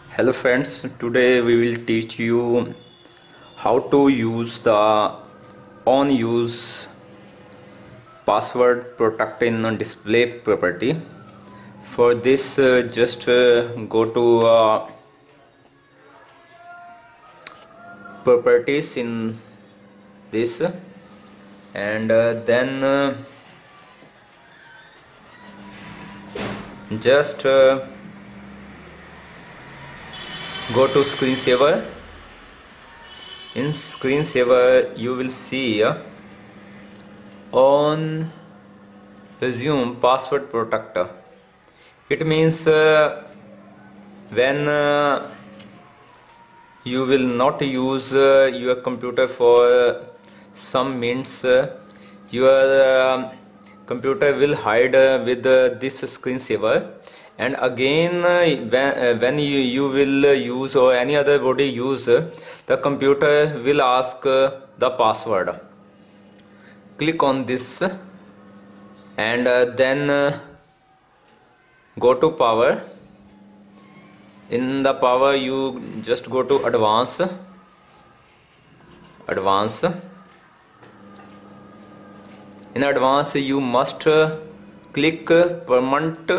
Hello friends, today we will teach you how to use the on use password protect in display property. For this just go to properties in this and then just go to screensaver. In screensaver you will see on resume password protector. It means when you will not use your computer for some minutes, your computer will hide with this screensaver, and again when you will use or any other body use, the computer will ask the password. Click on this and then go to power. In the power you just go to advanced. In advanced you must click prompt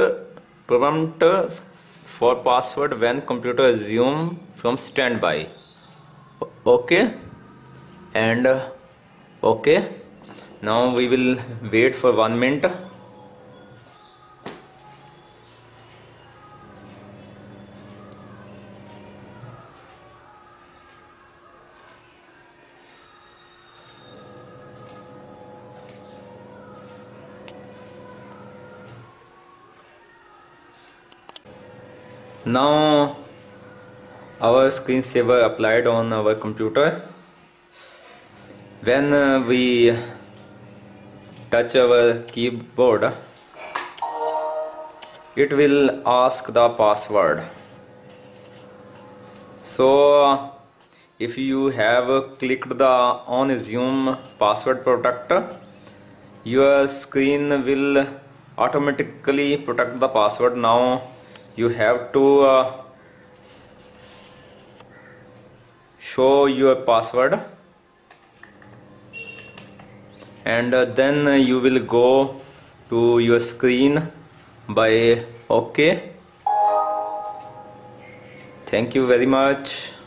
for password when computer resume from standby. Okay, and okay. Now we will wait for 1 minute. Now our screensaver applied on our computer. When we touch our keyboard, it will ask the password. So if you have clicked the on resume password protector, your screen will automatically protect the password. Now you have to show your password, and then you will go to your screen by OK. Thank you very much.